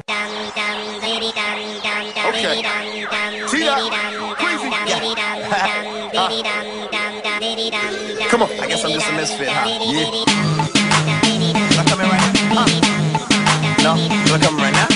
Okay. Crazy. Come on. I guess I'm just a misfit, huh? Yeah. Do I come in right now? No? Do I come in right now?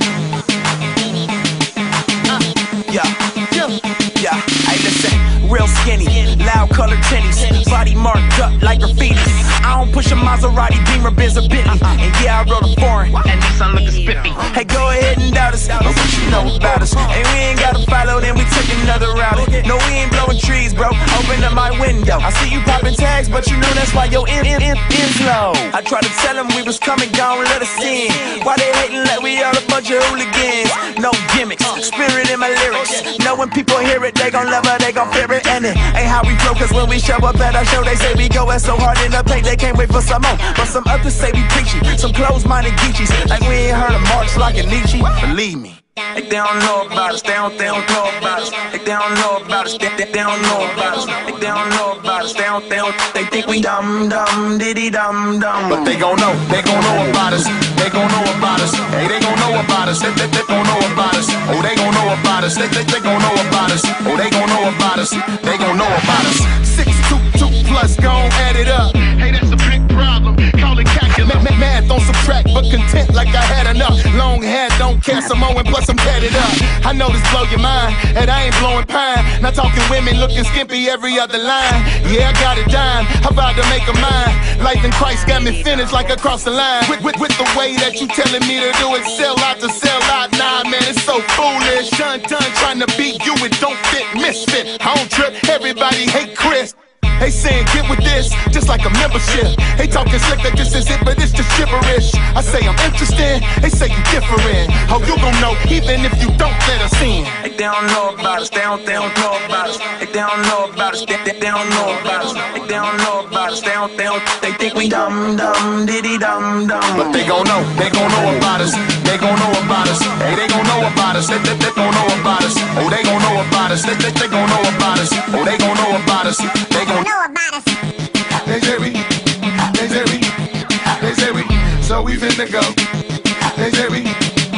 Yeah. Hey, listen. Real skinny, loud colored tennies, body marked up like graffiti. I don't push a Maserati, Beamer, Benz, or Bentley. And yeah, I rode a foreign, and Nissan looking spiffy. Hey, go ahead and doubt us, but what you know about us? And we ain't gotta follow, then we took another route. No, we ain't blowing trees, bro. Open up my window. I see you popping tags, but you know that's why your end's low. I tried to tell them we was coming, gone, let us in. Why they hating like we all a bunch of hooligans? No gimmicks, spirit in my lyrics. Know when people hear it, they gon' love it, they gon' fear it. And it ain't how we flow, cause when we show up at our show, they say we going so hard in the paint, they can't wait for some more. But some others say we preachy, some closed-minded geechies, like we ain't heard of Marx like a Nietzsche. Believe me. Like they don't know about us, they don't know about us. Like they don't know about us, they don't know about us. Like they don't know about us, they think we dumb, diddy dumb. But they gon' know about us. They gon' know about us. Hey, they gon' know about us. They gon' know about us. Oh, they gon' know about us. They gon' know about us. Oh, they gon' know about us. They gon' know about us. 622 plus, gon' add it up. Hey, that's a big problem. Call it calculus. Math on subtract, but content like I had enough. Long hair, don't care some more, and plus I'm tatted up. I know this blow your mind, and I ain't blowing pine. Not talking women looking skimpy every other line. Yeah, I got it dime. How about to make a mine? Life in Christ got me finished like across the line. With the way that you telling me to do it, sell out to sell out. Nah, man, it's so foolish. Done trying to beat you, it don't fit. Misfit, I don't trip. Everybody hate Chris. They saying get with this, just like a membership. They talking slick that this is it, but it's just gibberish. I say I'm interested, they say you different. How you gon' know, even if you don't let us in? Like they don't know about us, they don't know about us. Like they don't know about us, they don't know about us. Like they don't know about us, they think we dumb, diddy dumb. But they gon' know about us. They gon' know about us. Hey, they gon' know about us. They gon' know about us. Oh, they gon' know about us. They gon' know about us. Oh, they gon' know about us. They gon' know about us. They say we, so we finna go. They say we,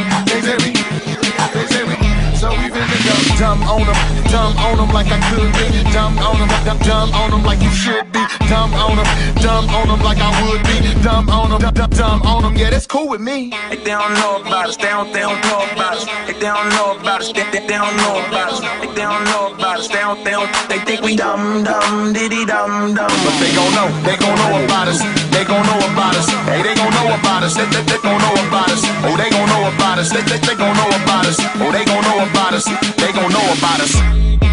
so we finna go. Dumb on them like I could be. Dumb on them like you should be. Dumb on them like I would be. Dumb on them, yeah, that's cool with me. Like they don't know about us, they don't know about us. Like they don't know about us, they don't know about us. Like they don't know about us, they think we dumb, diddy dumb. But they gon' know about us. They gon' know about us. Hey, they gon' know about us. They gon' know about us. Oh, they gon' know about us. They gon' know about us. Oh, they gon' know about us. They gon' know about us.